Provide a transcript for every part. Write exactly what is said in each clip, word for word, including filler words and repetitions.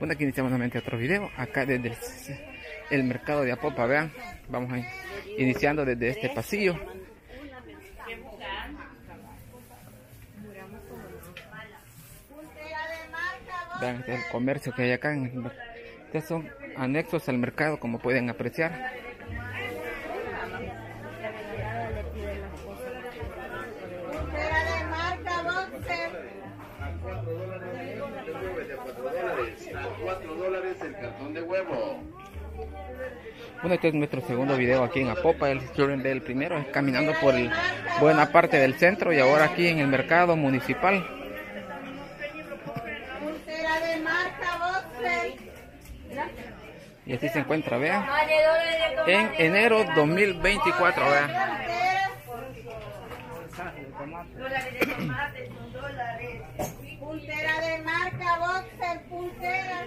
Bueno, aquí iniciamos nuevamente otro video, acá desde el, el mercado de Apopa, vean, vamos a ir iniciando desde este pasillo. Vean, este es el comercio que hay acá, en el, estos son anexos al mercado, como pueden apreciar. cuatro dólares el cartón de huevo. Bueno, este es nuestro segundo video aquí en Apopa. El, el primero es caminando por el, buena parte del centro, y ahora aquí en el mercado municipal. Y así se encuentra, vean, en enero dos mil veinticuatro, vean. Puntera de marca, boxer, puntera.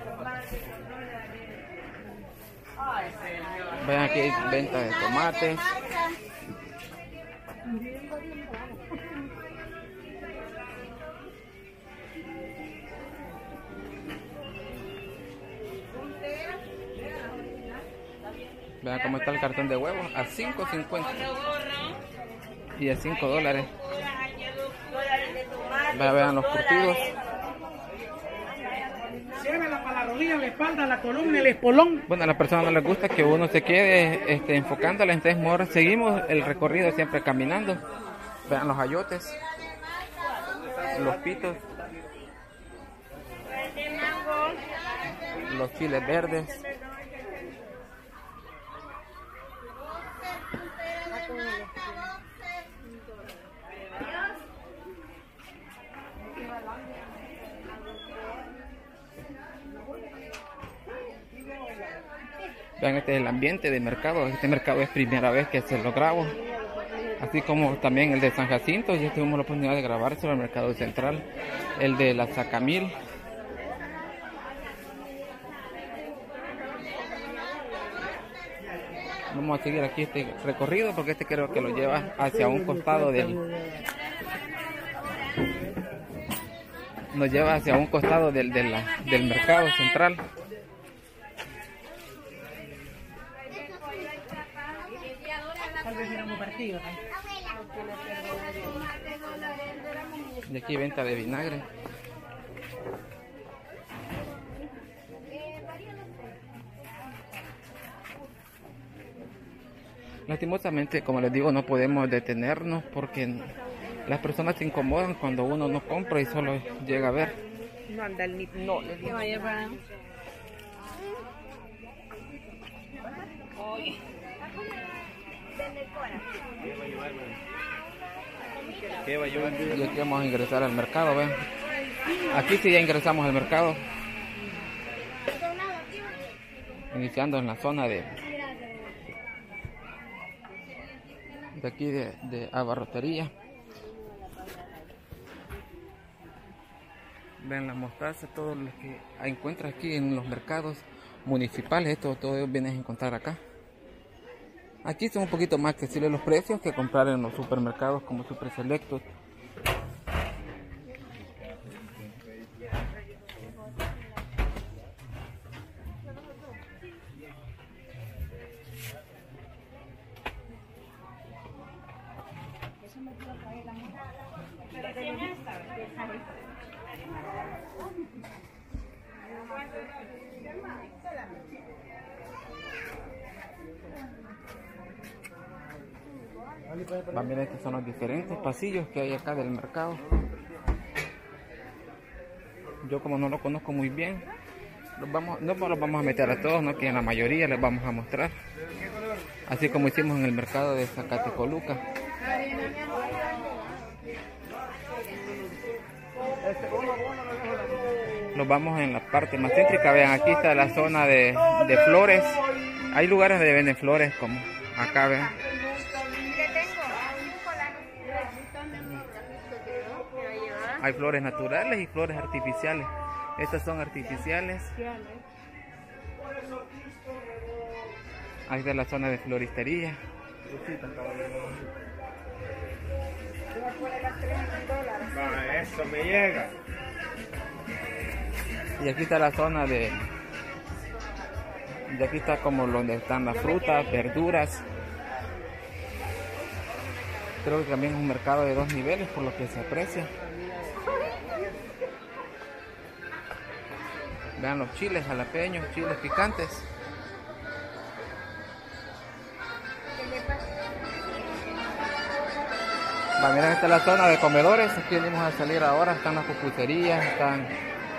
Vean, aquí hay venta de tomates. Vean cómo está el cartón de huevos, a cinco cincuenta y a cinco dólares. Vean, vean los curtidos. Llévela para la rodilla, la espalda, la columna, el espolón. Bueno, a las personas no les gusta que uno se quede este, enfocándola, entonces mejor seguimos el recorrido siempre caminando. Vean los ayotes, los pitos, los chiles verdes. Vean, este es el ambiente del mercado. Este mercado es primera vez que se lo grabo, así como también el de San Jacinto. Ya tuvimos la oportunidad de grabar sobre el mercado central, el de la Sacamil. Vamos a seguir aquí este recorrido porque este creo que lo lleva hacia un costado del nos lleva hacia un costado del, de la, del mercado central. Y aquí venta de vinagre. Lastimosamente, como les digo, no podemos detenernos porque las personas se incomodan cuando uno no compra y solo llega a ver. No anda el ni no le digo. Y aquí vamos a ingresar al mercado, ven. Aquí sí ya ingresamos al mercado. Iniciando en la zona de de aquí de, de abarrotería. Ven la mostaza, todo lo que encuentras aquí en los mercados municipales, esto todo vienes a encontrar acá. Aquí son un poquito más accesibles los precios que comprar en los supermercados como Super Selectos. También estos son los diferentes pasillos que hay acá del mercado. Yo como no lo conozco muy bien, los vamos, no los vamos a meter a todos, no, que en la mayoría les vamos a mostrar. Así como hicimos en el mercado de Zacatecoluca. Nos vamos en la parte más céntrica. Vean, aquí está la zona de, de flores. Hay lugares donde venden flores como acá, vean. Hay flores naturales y flores artificiales. Estas son artificiales. Ahí está la zona de floristería. Va, eso me llega. Y aquí está la zona de... De aquí está como donde están las frutas, verduras. Creo que también es un mercado de dos niveles por lo que se aprecia. Vean los chiles jalapeños, chiles picantes. Va, miren, esta es la zona de comedores. Aquí venimos a salir ahora. Están las pupuserías, están...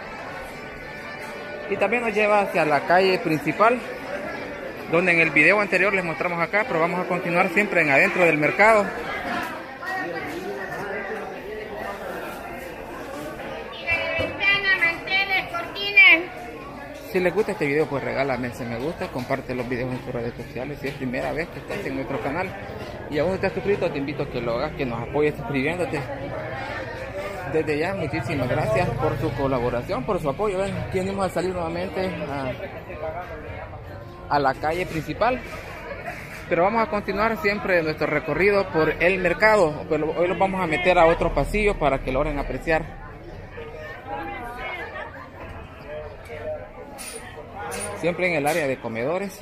Y también nos lleva hacia la calle principal, donde en el video anterior les mostramos acá, pero vamos a continuar siempre en adentro del mercado. Si les gusta este video, pues regálame ese me gusta, comparte los videos en tus redes sociales si es primera vez que estás en nuestro canal y aún no estás suscrito, te invito a que lo hagas, que nos apoyes suscribiéndote. Desde ya, muchísimas gracias por su colaboración, por su apoyo. Ven, aquí venimos a salir nuevamente a, a la calle principal, pero vamos a continuar siempre nuestro recorrido por el mercado, pero hoy los vamos a meter a otro pasillo para que logren apreciar. Siempre en el área de comedores.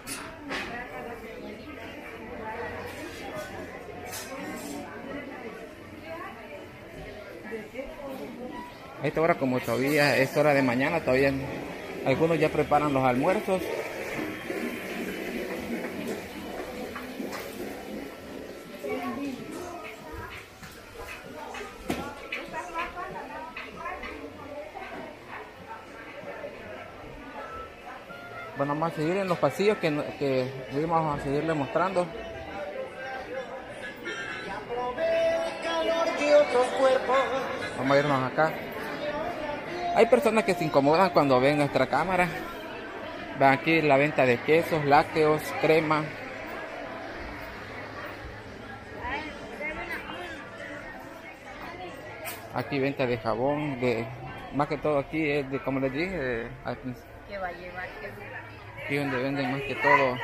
A esta hora, como todavía es hora de mañana, todavía algunos ya preparan los almuerzos. Bueno, vamos a seguir en los pasillos que, que vamos a seguirle mostrando. Vamos a irnos acá. Hay personas que se incomodan cuando ven nuestra cámara. Ven aquí la venta de quesos, lácteos, crema. Aquí venta de jabón, de más que todo aquí es de, como les dije, de, aquí, ¿Qué va a llevar? aquí donde venden más que todo.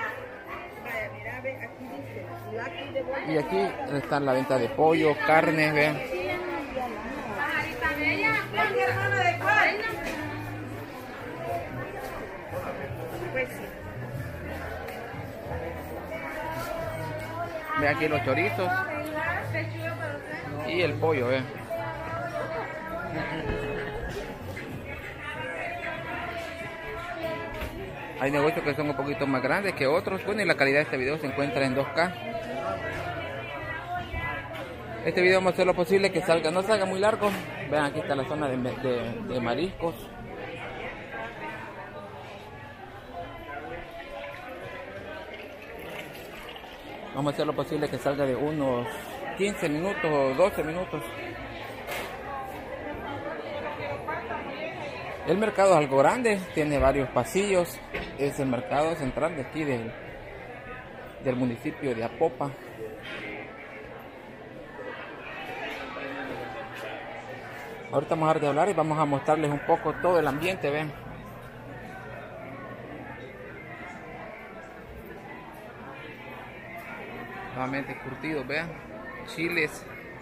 Y aquí está la venta de pollo, carne, vean. Vean aquí los chorizos y el pollo, vean. Hay negocios que son un poquito más grandes que otros. Bueno, y la calidad de este video se encuentra en dos K. Este video vamos a hacer lo posible que salga, no salga muy largo. Vean, aquí está la zona de, de, de mariscos. Vamos a hacer lo posible que salga de unos quince minutos o doce minutos. El mercado es algo grande, tiene varios pasillos. Es el mercado central de aquí del, del municipio de Apopa. Ahorita vamos a dejar de hablar y vamos a mostrarles un poco todo el ambiente, ven. Nuevamente curtidos, vean, chiles.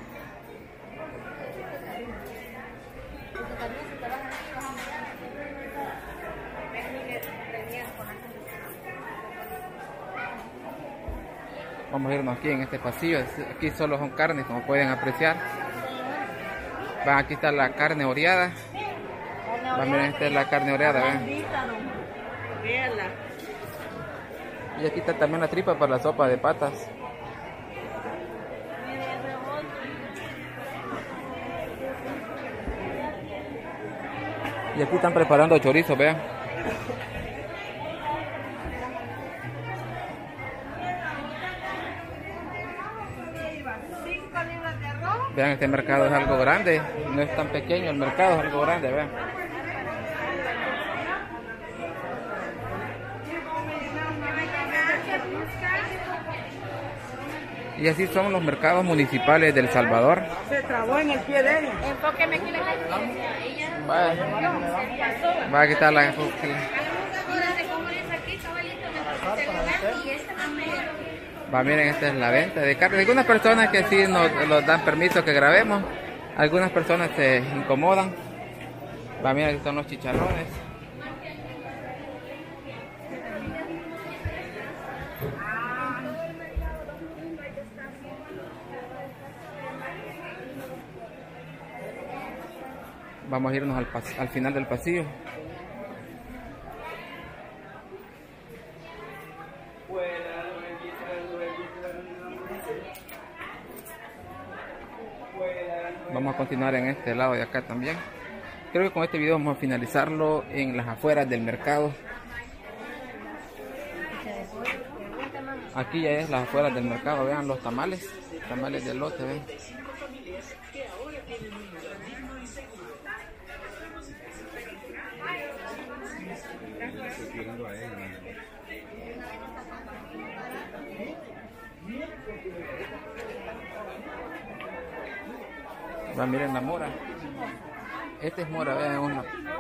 Vamos a irnos aquí en este pasillo. Aquí solo son carnes, como pueden apreciar. Van, aquí está la carne oreada. Van, miren, esta es la carne oreada, ven. Y aquí está también la tripa para la sopa de patas. Y aquí están preparando chorizo, vean. Vean, este mercado es algo grande, no es tan pequeño el mercado, es algo grande, vean. Y así son los mercados municipales de El Salvador. Se trabó en el pie de él. Enfóqueme aquí la calle. Vaya, vaya, ¿qué tal la Va, miren, esta es la venta de carne. Algunas personas que sí nos, nos dan permiso que grabemos. Algunas personas se incomodan. Va, mira, aquí están los chicharrones. Vamos a irnos al, al final del pasillo. Vamos a continuar en este lado de acá también. Creo que con este video vamos a finalizarlo en las afueras del mercado. Aquí ya es las afueras del mercado. Vean los tamales, tamales de elote, ven. Va, miren la mora. Este es mora, vean uno.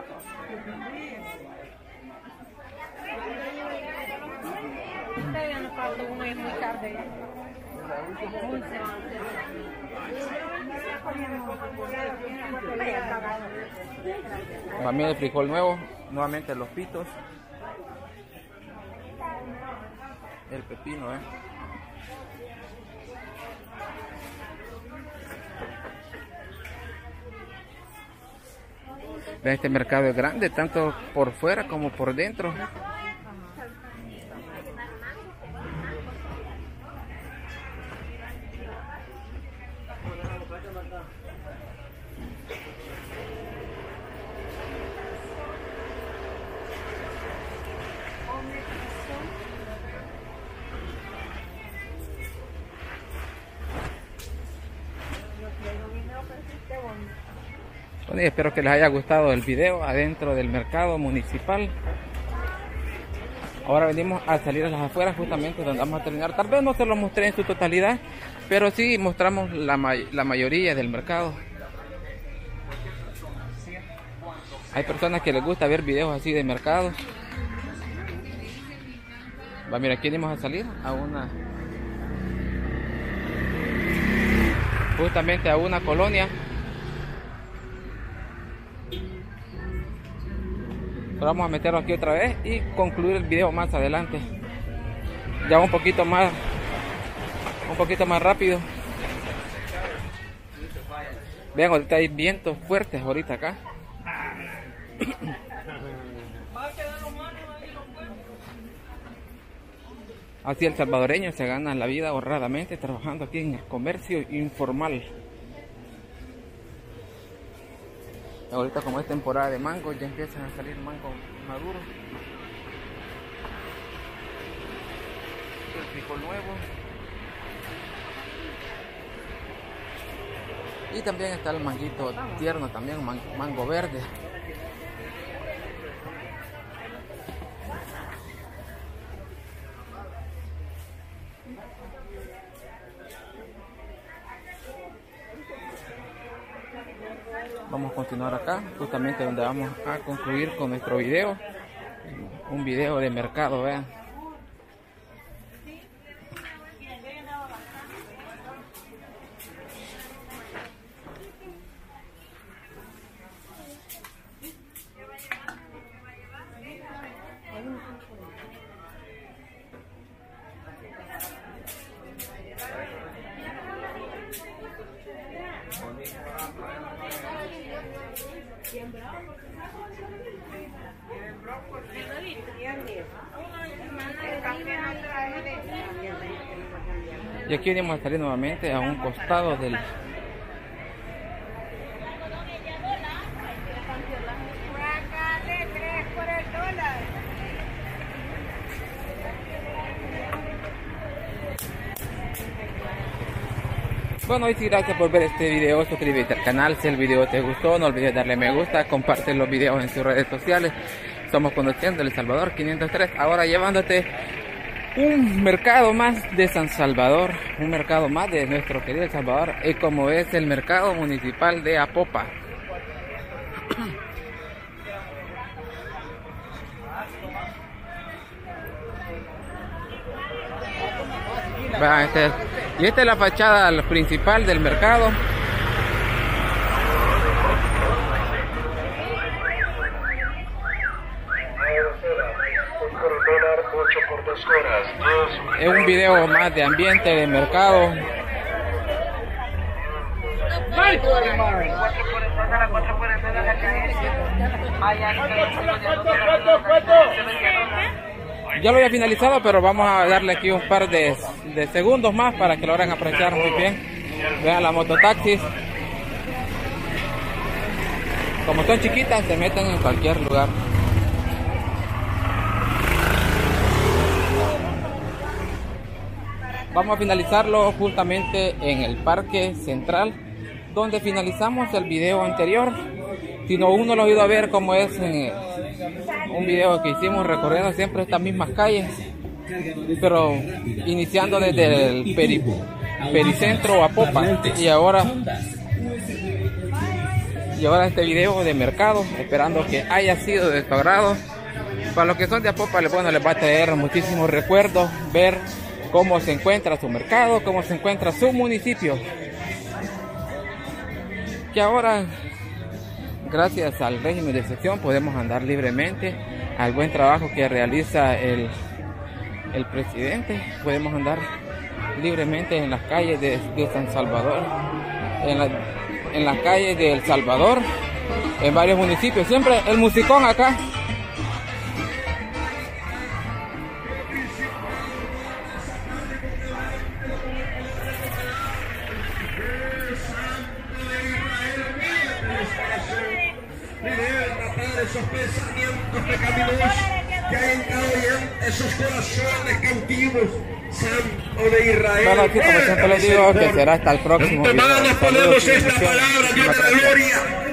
Va, miren el frijol nuevo. Nuevamente los pitos. El pepino, eh. Este mercado es grande, tanto por fuera como por dentro. Bueno, y espero que les haya gustado el video adentro del mercado municipal. Ahora venimos a salir a las afueras, justamente donde vamos a terminar. Tal vez no se lo mostré en su totalidad, pero sí mostramos la, may la mayoría del mercado. Hay personas que les gusta ver videos así de mercados. Va, mira, aquí venimos a salir a una... justamente a una colonia. Pero vamos a meterlo aquí otra vez y concluir el video más adelante, ya un poquito más un poquito más rápido. Vean, ahorita hay vientos fuertes ahorita acá. Así el salvadoreño se gana la vida honradamente trabajando aquí en el comercio informal. Ahorita, como es temporada de mango, ya empiezan a salir mango maduro. El frijol nuevo. Y también está el manguito tierno, también man mango verde. Vamos a continuar acá, justamente donde vamos a concluir con nuestro video. Un video de mercado, vean. Y aquí venimos a salir nuevamente a un costado del Bueno, y sí, gracias por ver este video, suscríbete al canal si el video te gustó, no olvides darle me gusta, comparte los videos en sus redes sociales. Somos Conociendo El Salvador quinientos tres, ahora llevándote un mercado más de San Salvador, un mercado más de nuestro querido El Salvador, y como es el mercado municipal de Apopa. Va, este, y esta es la fachada principal del mercado. Es un video más de ambiente, de mercado. Ya lo había finalizado, pero vamos a darle aquí un par de, de segundos más para que lo logren apreciar muy bien. Vean las mototaxis. Como son chiquitas, se meten en cualquier lugar. Vamos a finalizarlo justamente en el Parque Central, donde finalizamos el video anterior. Si no uno lo ha ido a ver, como es en un video que hicimos recorriendo siempre estas mismas calles, pero iniciando desde el peri, pericentro a Popa, y ahora y ahora este video de mercado, esperando que haya sido de su agrado. Para los que son de Apopa, bueno, les va a traer muchísimos recuerdos ver cómo se encuentra su mercado, cómo se encuentra su municipio, que ahora, gracias al régimen de excepción, podemos andar libremente, al buen trabajo que realiza el, el presidente. Podemos andar libremente en las calles de, de San Salvador, en, la, en las calles de El Salvador, en varios municipios. Siempre el musicón acá. Esos pensamientos pecaminosos que hay en cada esos corazones cautivos, Santo de Israel. Bueno, aquí como siempre les digo, que será hasta el próximo video. En tu mano ponemos esta palabra, Dios de la gloria.